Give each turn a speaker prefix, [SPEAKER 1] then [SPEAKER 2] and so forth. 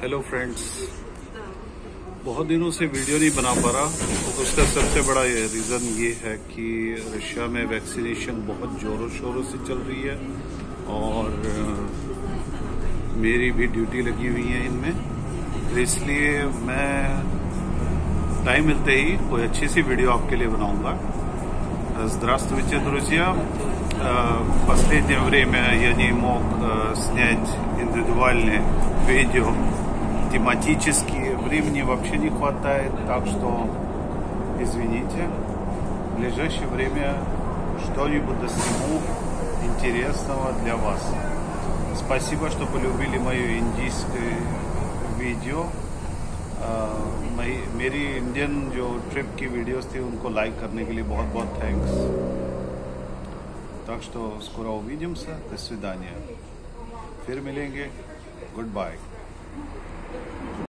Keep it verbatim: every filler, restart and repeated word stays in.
[SPEAKER 1] Hello friends, बहुत दिनों से वीडियो नहीं बना पा रहा। तो उसका सबसे बड़ा ये रीज़न ये है कि रशिया में वैक्सीनेशन बहुत ज़ोरों शोरों से चल रही है और मेरी भी ड्यूटी लगी हुई है इनमें। तो इसलिए मैं टाइम मिलते ही कोई अच्छी सी वीडियो आपके लिए बनाऊंगा। Здравствуйте, друзья! В последнее время я не мог снять индивидуальные видео тематические. Времени вообще не хватает, так что извините. В ближайшее время что-нибудь досниму интересного для вас. Спасибо, что полюбили мое индийское видео. मेरी इंडियन जो ट्रिप की वीडियोस थी उनको लाइक करने के लिए बहुत बहुत थैंक्स। Так что скоро увидимся. До свидания. फिर मिलेंगे. Good bye.